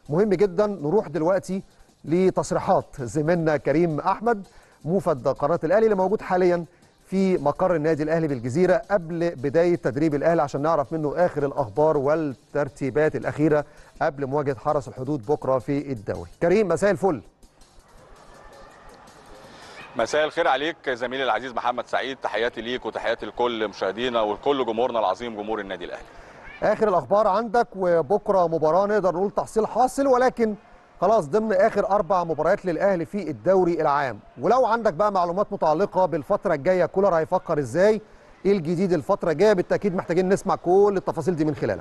مهم جدا. نروح دلوقتي لتصريحات زميلنا كريم احمد موفد قناه الاهلي اللي موجود حاليا في مقر النادي الاهلي بالجزيره قبل بدايه تدريب الاهلي عشان نعرف منه اخر الاخبار والترتيبات الاخيره قبل مواجهه حرس الحدود بكره في الدوري. كريم مساء الفل. مساء الخير عليك زميلي العزيز محمد سعيد، تحياتي ليك وتحياتي لكل مشاهدينا ولكل جمهورنا العظيم جمهور النادي الاهلي. اخر الاخبار عندك، وبكره مباراه نقدر نقول تحصيل حاصل، ولكن خلاص ضمن اخر 4 مباريات للاهلي في الدوري العام. ولو عندك بقى معلومات متعلقه بالفتره الجايه، كولر هيفكر ازاي، ايه الجديد الفتره الجايه، بالتاكيد محتاجين نسمع كل التفاصيل دي من خلالك.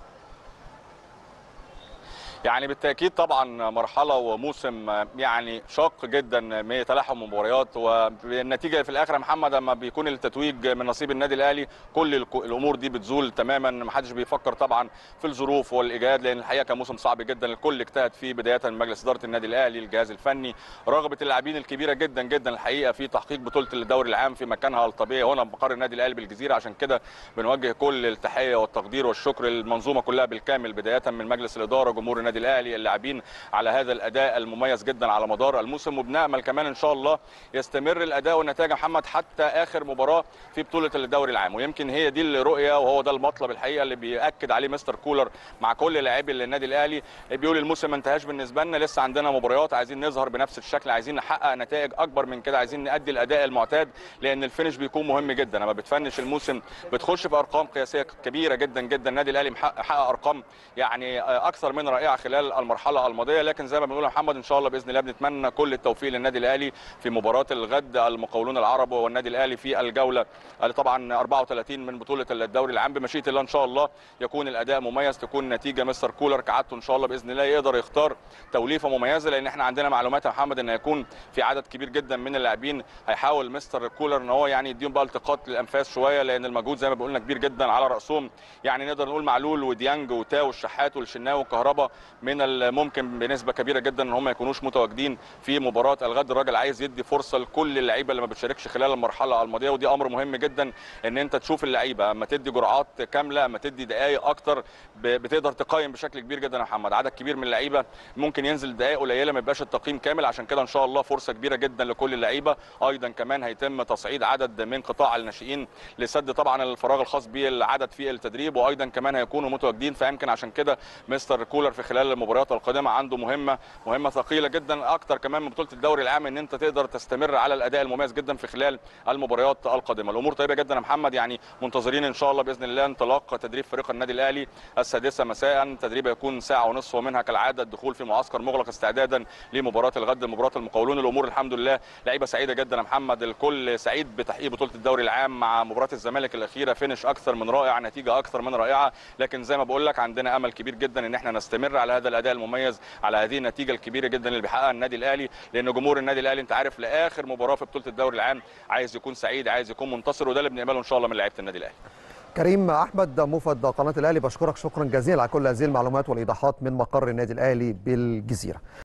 يعني بالتاكيد طبعا مرحله وموسم يعني شاق جدا، تلاحم مباريات، والنتيجه في الاخر يا محمد لما بيكون التتويج من نصيب النادي الاهلي كل الامور دي بتزول تماما. ما حدش بيفكر طبعا في الظروف والاجهاد، لان الحقيقه كان موسم صعب جدا، الكل اجتهد فيه بدايه من مجلس اداره النادي الاهلي، الجهاز الفني، رغبه اللاعبين الكبيره جدا جدا الحقيقه في تحقيق بطوله الدوري العام في مكانها الطبيعي هنا مقر النادي الاهلي بالجزيره. عشان كده بنوجه كل التحيه والتقدير والشكر للمنظومه كلها بالكامل، بدايه من مجلس الاداره، جمهور النادي الاهلي، اللاعبين، على هذا الاداء المميز جدا على مدار الموسم. وبنامل كمان ان شاء الله يستمر الاداء والنتائج يا محمد حتى اخر مباراه في بطوله الدوري العام، ويمكن هي دي الرؤيه وهو ده المطلب الحقيقه اللي بياكد عليه مستر كولر مع كل لاعبي النادي الاهلي. بيقول الموسم ما انتهاش بالنسبه لنا، لسه عندنا مباريات، عايزين نظهر بنفس الشكل، عايزين نحقق نتائج اكبر من كده، عايزين نادي الاداء المعتاد، لان الفينش بيكون مهم جدا. لما بتفنش الموسم بتخش في ارقام قياسيه كبيره جدا جدا. النادي الاهلي محقق ارقام يعني اكثر من رائعه خلال المرحله الماضيه، لكن زي ما بنقول يا محمد ان شاء الله باذن الله بنتمنى كل التوفيق للنادي الاهلي في مباراه الغد، المقاولون العرب والنادي الاهلي في الجوله طبعا 34 من بطوله الدوري العام. بمشيئه الله ان شاء الله يكون الاداء مميز، تكون نتيجه مستر كولر كعادته ان شاء الله باذن الله يقدر يختار توليفه مميزه، لان احنا عندنا معلومات يا محمد ان هيكون في عدد كبير جدا من اللاعبين هيحاول مستر كولر ان هو يعني يديهم بقى التقاط للانفاس شويه، لان المجهود زي ما بقولنا كبير جدا على راسهم. يعني نقدر نقول معلول وديانج وتاو والشحات والشناوي والكهرباء من الممكن بنسبه كبيره جدا ان هم ما يكونوش متواجدين في مباراه الغد. الراجل عايز يدي فرصه لكل اللعيبه اللي ما بتشاركش خلال المرحله الماضيه، ودي امر مهم جدا ان انت تشوف اللعيبه اما تدي جرعات كامله، اما تدي دقائق اكتر بتقدر تقيم بشكل كبير جدا يا محمد. عدد كبير من اللعيبه ممكن ينزل دقائق قليله ما يبقاش التقييم كامل، عشان كده ان شاء الله فرصه كبيره جدا لكل اللعيبه. ايضا كمان هيتم تصعيد عدد من قطاع الناشئين لسد طبعا الفراغ الخاص بالعدد في التدريب، وايضا كمان هيكونوا متواجدين. فيمكن عشان كده مستر كولر في خلال المباريات القادمه عنده مهمه ثقيله جدا اكتر كمان من بطوله الدوري العام، ان انت تقدر تستمر على الاداء المميز جدا في خلال المباريات القادمه. الامور طيبه جدا يا محمد، يعني منتظرين ان شاء الله باذن الله انطلاق تدريب فريق النادي الاهلي 6 مساء. تدريب يكون ساعه ونصف، ومنها كالعاده الدخول في معسكر مغلق استعدادا لمباراه الغد، مباراه المقاولون. الامور الحمد لله لعيبه سعيده جدا يا محمد، الكل سعيد بتحقيق بطوله الدوري العام مع مباراه الزمالك الاخيره، فينش اكثر من رائع، نتيجه اكثر من رائعه. لكن زي ما بقول لك عندنا امل كبير جدا ان احنا نستمر على هذا الاداء المميز، على هذه النتيجه الكبيره جدا اللي بيحققها النادي الاهلي، لان جمهور النادي الاهلي انت عارف لاخر مباراه في بطوله الدوري العام عايز يكون سعيد، عايز يكون منتصر، وده اللي بنقبله ان شاء الله من لعيبه النادي الاهلي. كريم احمد موفد قناه الاهلي، بشكرك شكرا جزيلا على كل هذه المعلومات والايضاحات من مقر النادي الاهلي بالجزيره.